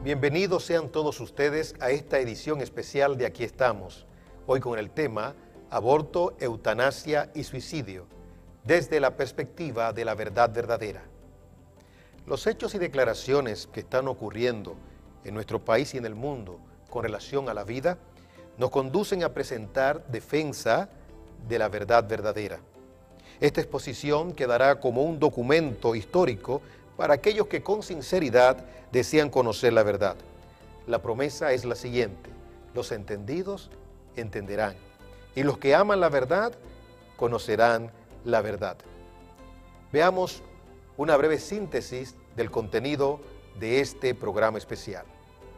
Bienvenidos sean todos ustedes a esta edición especial de Aquí estamos, hoy con el tema Aborto, Eutanasia y Suicidio, desde la perspectiva de la verdad verdadera. Los hechos y declaraciones que están ocurriendo en nuestro país y en el mundo con relación a la vida nos conducen a presentar defensa de la verdad verdadera. Esta exposición quedará como un documento histórico para aquellos que con sinceridad desean conocer la verdad. La promesa es la siguiente: los entendidos entenderán, y los que aman la verdad conocerán la verdad. Veamos una breve síntesis del contenido de este programa especial.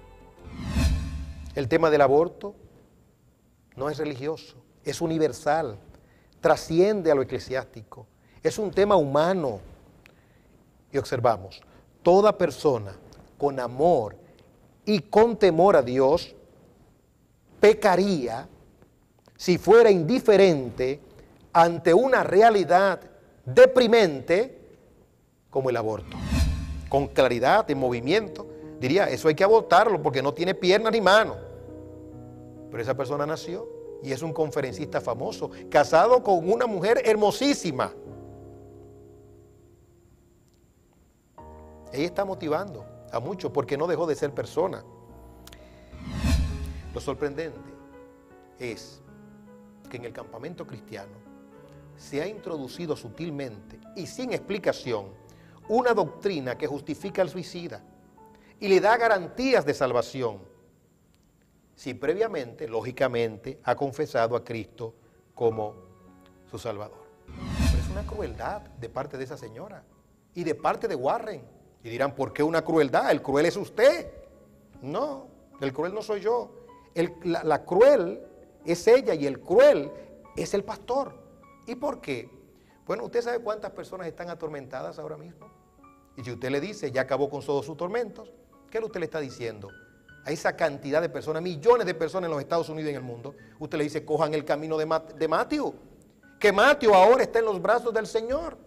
El tema del aborto no es religioso, es universal, trasciende a lo eclesiástico, es un tema humano. Y observamos, toda persona con amor y con temor a Dios pecaría si fuera indiferente ante una realidad deprimente como el aborto. Con claridad, de movimiento, diría, eso hay que abortarlo porque no tiene piernas ni manos. Pero esa persona nació y es un conferencista famoso, casado con una mujer hermosísima. Ella está motivando a muchos porque no dejó de ser persona. Lo sorprendente es que en el campamento cristiano se ha introducido sutilmente y sin explicación una doctrina que justifica al suicida y le da garantías de salvación, si previamente, lógicamente, ha confesado a Cristo como su Salvador. Pero es una crueldad de parte de esa señora y de parte de Warren. Y dirán, ¿por qué una crueldad? El cruel es usted. No, el cruel no soy yo. La cruel es ella y el cruel es el pastor. ¿Y por qué? Bueno, usted sabe cuántas personas están atormentadas ahora mismo. Y si usted le dice, ya acabó con todos sus tormentos, ¿qué usted le está diciendo? A esa cantidad de personas, millones de personas en los Estados Unidos y en el mundo, usted le dice, cojan el camino de Matthew, que Matthew ahora está en los brazos del Señor.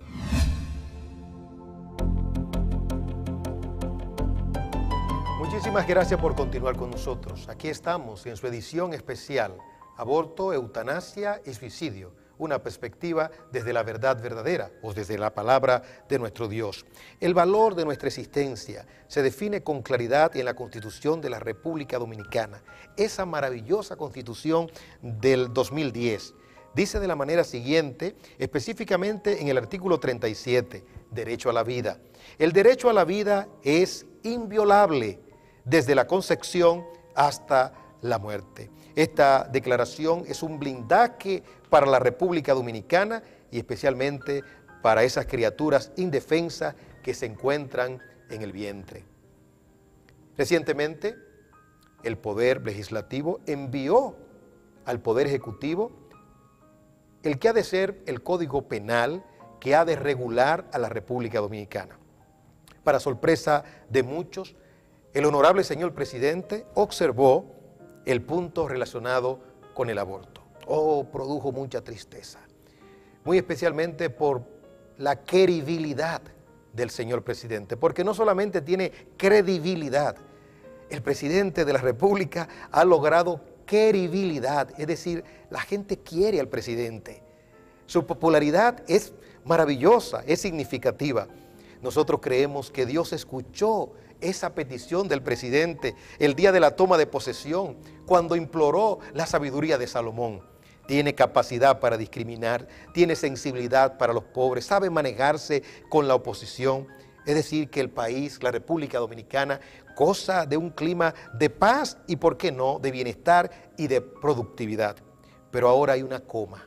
Muchísimas gracias por continuar con nosotros. Aquí estamos en su edición especial, Aborto, Eutanasia y Suicidio, una perspectiva desde la verdad verdadera o desde la palabra de nuestro Dios. El valor de nuestra existencia se define con claridad en la Constitución de la República Dominicana, esa maravillosa Constitución del 2010. Dice de la manera siguiente, específicamente en el artículo 37, derecho a la vida. El derecho a la vida es inviolable desde la concepción hasta la muerte. Esta declaración es un blindaje para la República Dominicana y especialmente para esas criaturas indefensas que se encuentran en el vientre. Recientemente, el Poder Legislativo envió al Poder Ejecutivo el que ha de ser el Código Penal que ha de regular a la República Dominicana. Para sorpresa de muchos, el honorable señor presidente observó el punto relacionado con el aborto. Produjo mucha tristeza, muy especialmente por la credibilidad del señor presidente, porque no solamente tiene credibilidad, el presidente de la República ha logrado credibilidad, es decir, la gente quiere al presidente. Su popularidad es maravillosa, es significativa. Nosotros creemos que Dios escuchó esa petición del presidente el día de la toma de posesión, cuando imploró la sabiduría de Salomón. Tiene capacidad para discriminar, tiene sensibilidad para los pobres, sabe manejarse con la oposición. Es decir, que el país, la República Dominicana, goza de un clima de paz y, ¿por qué no?, de bienestar y de productividad. Pero ahora hay una coma.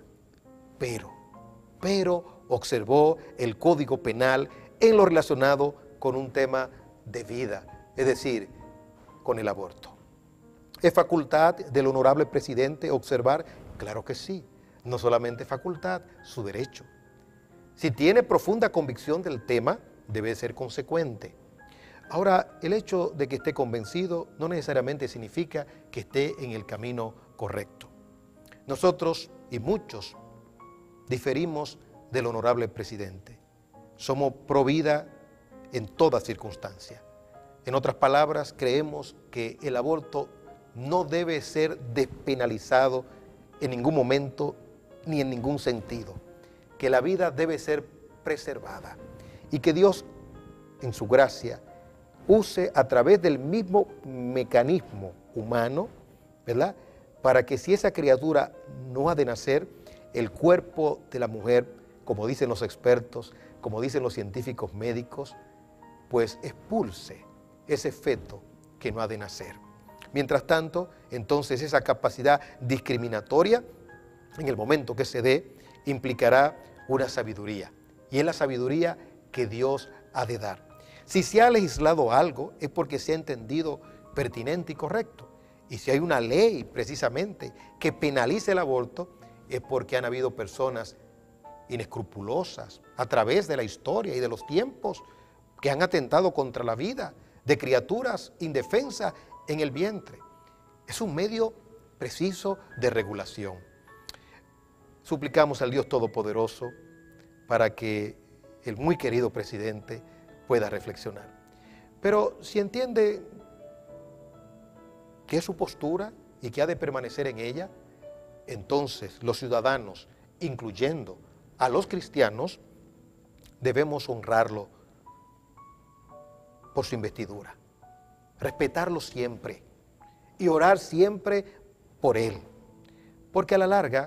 Pero observó el Código Penal en lo relacionado con un tema de vida, es decir, con el aborto. ¿Es facultad del honorable presidente observar? Claro que sí, no solamente facultad, su derecho. Si tiene profunda convicción del tema, debe ser consecuente. Ahora, el hecho de que esté convencido no necesariamente significa que esté en el camino correcto. Nosotros y muchos diferimos del honorable presidente. Somos pro vida en toda circunstancia. En otras palabras, creemos que el aborto no debe ser despenalizado en ningún momento ni en ningún sentido, que la vida debe ser preservada y que Dios, en su gracia, use a través del mismo mecanismo humano, ¿verdad?, para que si esa criatura no ha de nacer, el cuerpo de la mujer, como dicen los expertos, como dicen los científicos médicos, pues expulse ese feto que no ha de nacer. Mientras tanto, entonces esa capacidad discriminatoria, en el momento que se dé, implicará una sabiduría. Y es la sabiduría que Dios ha de dar. Si se ha legislado algo, es porque se ha entendido pertinente y correcto. Y si hay una ley, precisamente, que penalice el aborto, es porque han habido personas inescrupulosas a través de la historia y de los tiempos que han atentado contra la vida de criaturas indefensas en el vientre. Es un medio preciso de regulación. Suplicamos al Dios Todopoderoso para que el muy querido presidente pueda reflexionar. Pero si entiende que es su postura y que ha de permanecer en ella, entonces los ciudadanos, incluyendo a los cristianos, debemos honrarlo por su investidura, respetarlo siempre y orar siempre por él, porque a la larga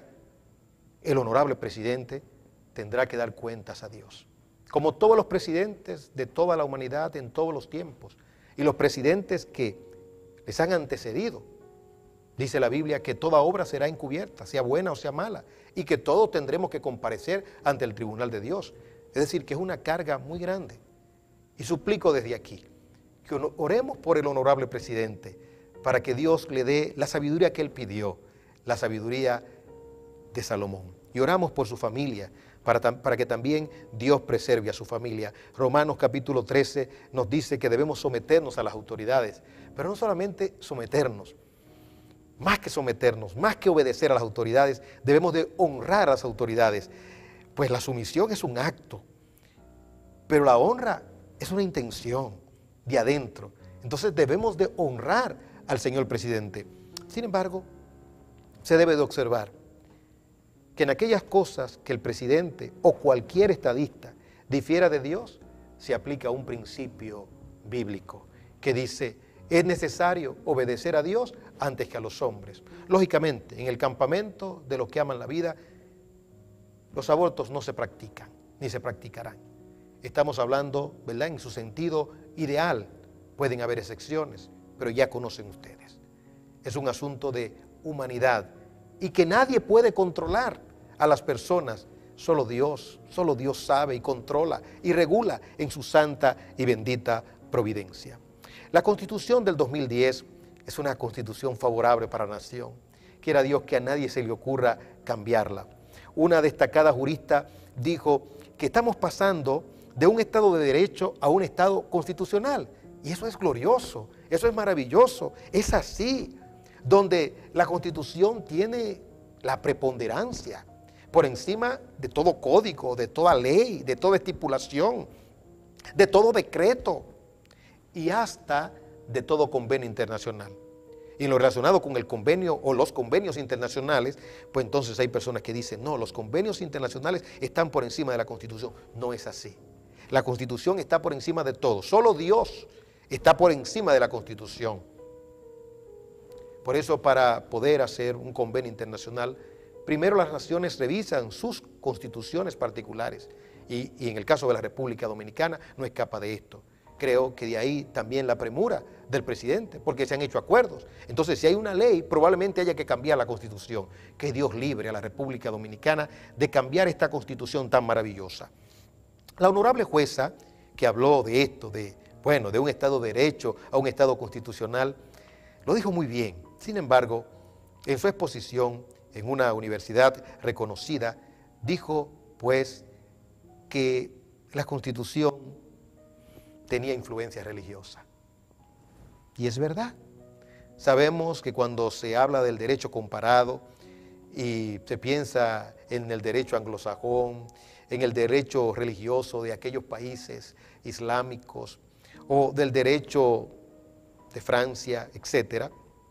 el honorable presidente tendrá que dar cuentas a Dios, como todos los presidentes de toda la humanidad en todos los tiempos y los presidentes que les han antecedido. Dice la Biblia que toda obra será encubierta, sea buena o sea mala, y que todos tendremos que comparecer ante el tribunal de Dios. Es decir, que es una carga muy grande. Y suplico desde aquí que oremos por el honorable presidente para que Dios le dé la sabiduría que él pidió, la sabiduría de Salomón. Y oramos por su familia, para que también Dios preserve a su familia. Romanos capítulo 13 nos dice que debemos someternos a las autoridades, pero no solamente someternos, más que obedecer a las autoridades, debemos de honrar a las autoridades, pues la sumisión es un acto, pero la honra es una intención de adentro. Entonces debemos de honrar al señor presidente. Sin embargo, se debe de observar que en aquellas cosas que el presidente o cualquier estadista difiera de Dios, se aplica un principio bíblico que dice: es necesario obedecer a Dios antes que a los hombres. Lógicamente, en el campamento de los que aman la vida, los abortos no se practican, ni se practicarán. Estamos hablando, ¿verdad?, en su sentido ideal. Pueden haber excepciones, pero ya conocen ustedes. Es un asunto de humanidad y que nadie puede controlar a las personas. Solo Dios sabe y controla y regula en su santa y bendita providencia. La Constitución del 2010 es una Constitución favorable para la nación. Quiera Dios que a nadie se le ocurra cambiarla. Una destacada jurista dijo que estamos pasando de un Estado de Derecho a un Estado constitucional. Y eso es glorioso, eso es maravilloso, es así, donde la Constitución tiene la preponderancia por encima de todo código, de toda ley, de toda estipulación, de todo decreto y hasta de todo convenio internacional. Y en lo relacionado con el convenio o los convenios internacionales, pues entonces hay personas que dicen: no, los convenios internacionales están por encima de la Constitución. No es así. La Constitución está por encima de todo. Solo Dios está por encima de la Constitución. Por eso, para poder hacer un convenio internacional, primero las naciones revisan sus constituciones particulares. Y en el caso de la República Dominicana no escapa de esto. Creo que de ahí también la premura del presidente, porque se han hecho acuerdos. Entonces, si hay una ley, probablemente haya que cambiar la Constitución. Que Dios libre a la República Dominicana de cambiar esta Constitución tan maravillosa. La honorable jueza que habló de esto, de un Estado de Derecho a un Estado constitucional, lo dijo muy bien. Sin embargo, en su exposición en una universidad reconocida, dijo pues que la Constitución tenía influencia religiosa. Y es verdad. Sabemos que cuando se habla del derecho comparado y se piensa en el derecho anglosajón, en el derecho religioso de aquellos países islámicos o del derecho de Francia, etc.,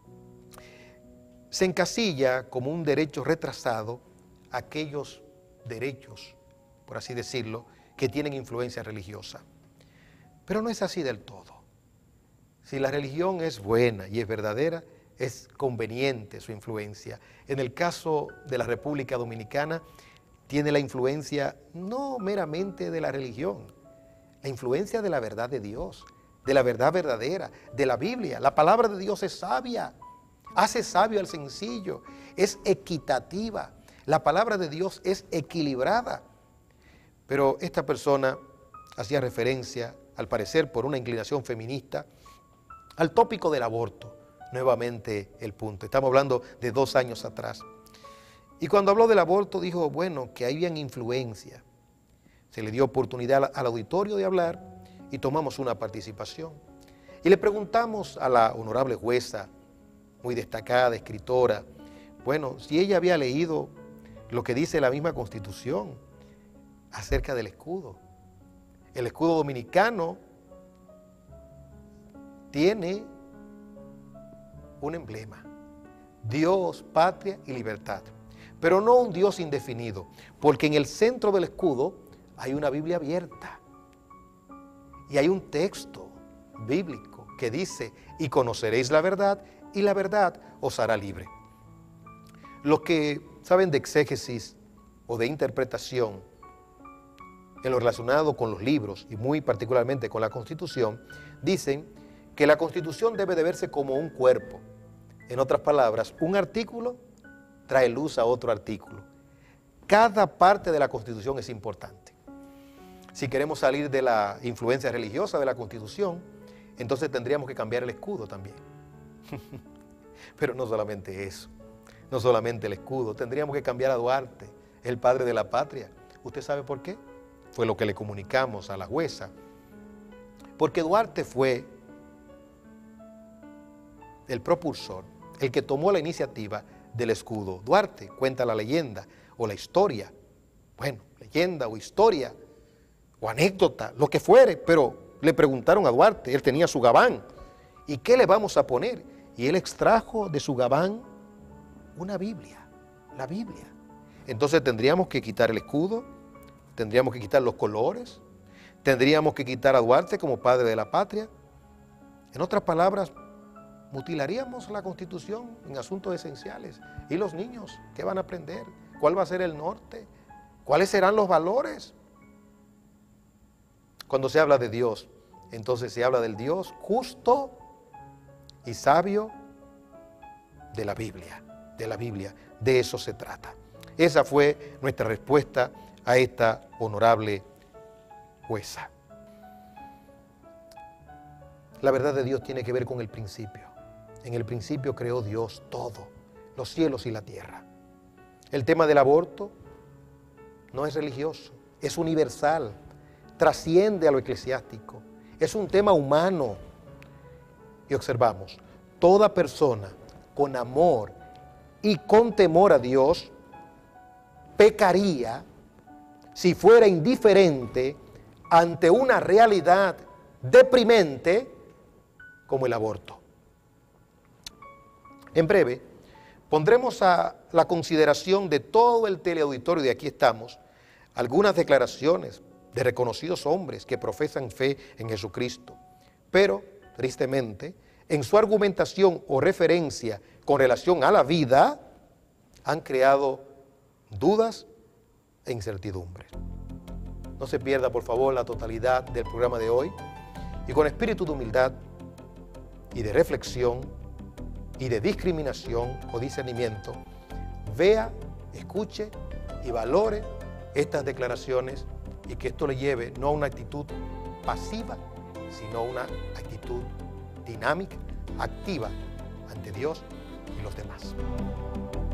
se encasilla como un derecho retrasado aquellos derechos, por así decirlo, que tienen influencia religiosa. Pero no es así del todo. Si la religión es buena y es verdadera, es conveniente su influencia. En el caso de la República Dominicana, tiene la influencia no meramente de la religión, la influencia de la verdad de Dios, de la verdad verdadera, de la Biblia. La palabra de Dios es sabia, hace sabio al sencillo, es equitativa. La palabra de Dios es equilibrada. Pero esta persona hacía referencia, al parecer por una inclinación feminista, al tópico del aborto. Nuevamente el punto. Estamos hablando de 2 años atrás. Y cuando habló del aborto dijo, bueno, que habían influencia. Se le dio oportunidad al auditorio de hablar y tomamos una participación. Y le preguntamos a la honorable jueza, muy destacada, escritora, bueno, si ella había leído lo que dice la misma Constitución acerca del escudo. El escudo dominicano tiene un emblema: Dios, patria y libertad. Pero no un Dios indefinido, porque en el centro del escudo hay una Biblia abierta y hay un texto bíblico que dice, y conoceréis la verdad, y la verdad os hará libre. Los que saben de exégesis o de interpretación en lo relacionado con los libros y muy particularmente con la Constitución, dicen que la Constitución debe de verse como un cuerpo. En otras palabras, un artículo trae luz a otro artículo. Cada parte de la Constitución es importante. Si queremos salir de la influencia religiosa de la Constitución, entonces tendríamos que cambiar el escudo también. Pero no solamente eso, no solamente el escudo, tendríamos que cambiar a Duarte, el padre de la patria. ¿Usted sabe por qué? Fue lo que le comunicamos a la jueza. Porque Duarte fue el propulsor, el que tomó la iniciativa del escudo. Duarte, cuenta la leyenda o la historia, bueno, leyenda o historia o anécdota, lo que fuere, pero le preguntaron a Duarte, él tenía su gabán, ¿y qué le vamos a poner? Y él extrajo de su gabán una Biblia, la Biblia. Entonces tendríamos que quitar el escudo, tendríamos que quitar los colores, tendríamos que quitar a Duarte como padre de la patria. En otras palabras, mutilaríamos la Constitución en asuntos esenciales. ¿Y los niños qué van a aprender? ¿Cuál va a ser el norte? ¿Cuáles serán los valores? Cuando se habla de Dios, entonces se habla del Dios justo y sabio de la Biblia, de eso se trata. Esa fue nuestra respuesta a esta honorable jueza. La verdad de Dios tiene que ver con el principio. En el principio creó Dios todo, los cielos y la tierra. El tema del aborto no es religioso, es universal, trasciende a lo eclesiástico, es un tema humano. Y observamos, toda persona con amor y con temor a Dios pecaría si fuera indiferente ante una realidad deprimente como el aborto. En breve, pondremos a la consideración de todo el teleauditorio de Aquí Estamos algunas declaraciones de reconocidos hombres que profesan fe en Jesucristo, pero, tristemente, en su argumentación o referencia con relación a la vida, han creado dudas e incertidumbres. No se pierda, por favor, la totalidad del programa de hoy y con espíritu de humildad y de reflexión y de discriminación o discernimiento, vea, escuche y valore estas declaraciones y que esto le lleve no a una actitud pasiva, sino a una actitud dinámica, activa ante Dios y los demás.